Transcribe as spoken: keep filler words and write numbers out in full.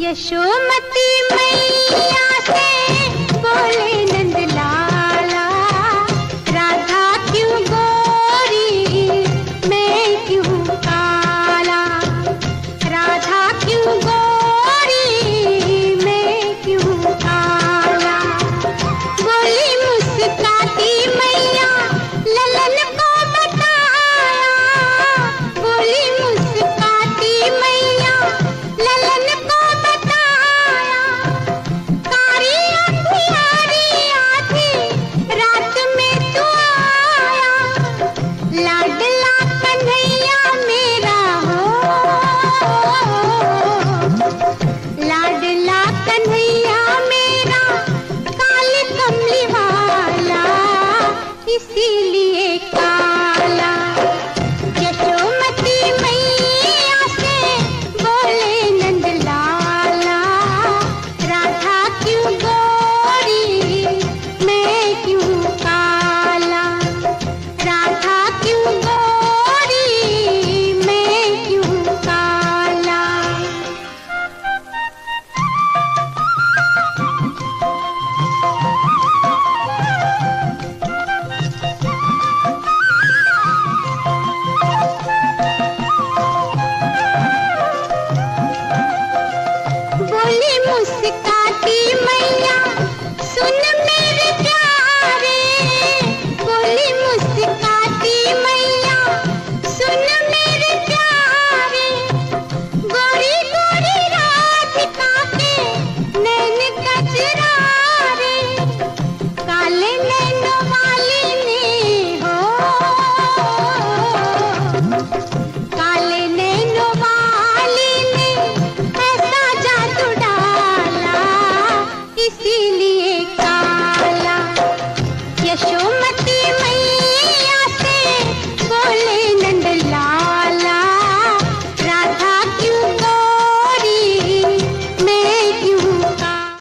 यशोमती मैया से बोले नंद लाला, राधा क्यों गोरी मैं क्यों काला, राधा क्यों गोरी मैं क्यों काला। बोली मुस्काती मैया ललन को बताया, बोली मुस्काती मैया ललन को बताया। कारी अंधियारी आधी रात में तू आया, लाडला कन्हैया मेरा हो, लाडला कन्हैया मेरा काली कमली वाला इसीलिए काला। यशोमती मैया से बोले नंद लाला, राधा क्यों गोरी मैं क्यों काला, राधा क्यों गोरी मैं क्यों काला। बोली मुस्काती मैया सुन मेरे प्यारे, बोली मुस्काती मैया सुन मेरे प्यारे। गोरी गोरी राधिका के नैन कजरारे, काले नैनों वाली ने हो, काले नैनों वाली ने ऐसा जादू डाला इसीलिए